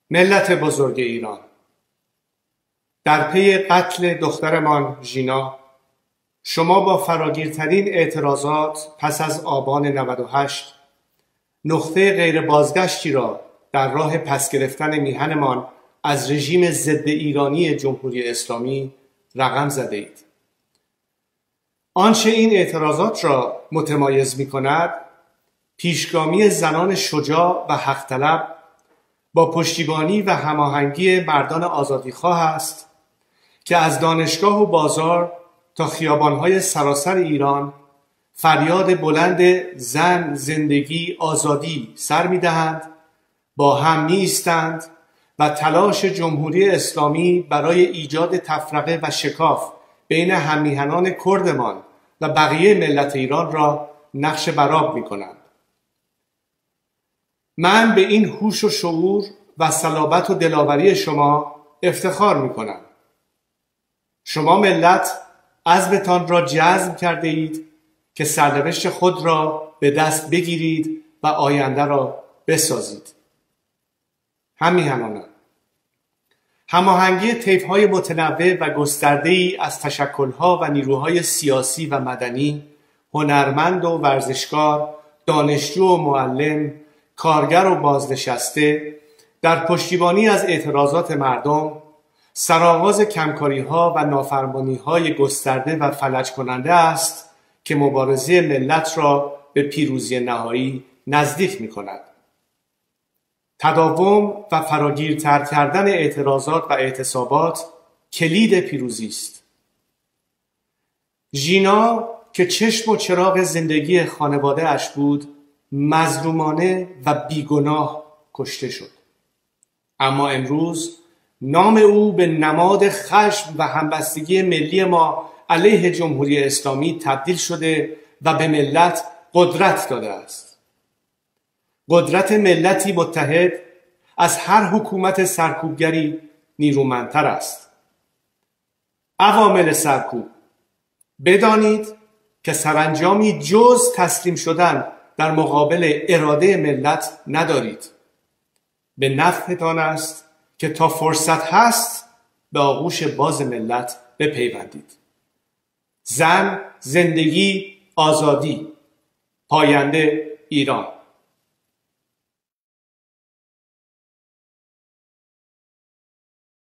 ملت بزرگ ایران، در پی قتل دخترمان ژینا، شما با فراگیرترین اعتراضات پس از آبان 98 نقطه غیر بازگشتی را در راه پس گرفتن میهنمان از رژیم ضد ایرانی جمهوری اسلامی رقم زده اید. آنچه این اعتراضات را متمایز می کند، پیشگامی زنان شجاع و حق طلب با پشتیبانی و هماهنگی مردان آزادیخواه است که از دانشگاه و بازار تا خیابانهای سراسر ایران فریاد بلند زن، زندگی، آزادی سر می‌دهند، با هم می‌ایستند و تلاش جمهوری اسلامی برای ایجاد تفرقه و شکاف بین هممیهنان کردمان و بقیه ملت ایران را نقش برآب می‌کنند. من به این هوش و شعور و صلابت و دلاوری شما افتخار می‌کنم. شما ملت عزمتان را جزم کرده اید که سرنوشت خود را به دست بگیرید و آینده را بسازید. هممیهنانم، هماهنگی طیف‌های متنوع و گسترده‌ای از تشکل‌ها و نیروهای سیاسی و مدنی، هنرمند و ورزشکار، دانشجو و معلم، کارگر و بازنشسته در پشتیبانی از اعتراضات مردم، سرآغاز کمکاری‌ها و نافرمانی‌های گسترده و فلج کننده است که مبارزه ملت را به پیروزی نهایی نزدیک می‌کند. تداوم و فراگیرتر کردن اعتراضات و اعتصابات کلید پیروزی است. ژینا که چشم و چراغ زندگی خانواده اش بود، مظلومانه و بیگناه کشته شد. اما امروز نام او به نماد خشم و همبستگی ملی ما علیه جمهوری اسلامی تبدیل شده و به ملت قدرت داده است. قدرت ملتی متحد از هر حکومت سرکوبگری نیرومندتر است. عوامل سرکوب، بدانید که سرانجامی جز تسلیم شدن در مقابل اراده ملت ندارید. به نفعتان است که تا فرصت هست به آغوش باز ملت بپیوندید. زن، زندگی، آزادی، پاینده ایران.